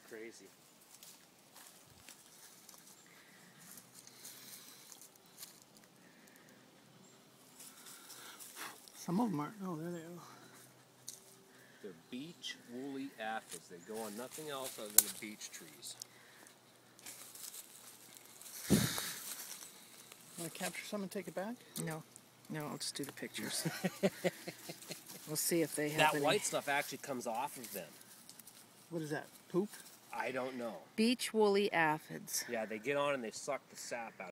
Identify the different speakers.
Speaker 1: crazy.
Speaker 2: Some of them are. Oh, there they are.
Speaker 1: They're beech woolly aphids. They go on nothing else other than beech trees.
Speaker 2: Want to capture some and take it back?
Speaker 3: No, I'll just do the pictures. We'll see if they have
Speaker 1: That
Speaker 3: any.
Speaker 1: white stuff actually comes off of them.
Speaker 2: What is that? Poop?
Speaker 1: I don't know.
Speaker 3: Beech woolly aphids.
Speaker 1: Yeah, they get on and they suck the sap out.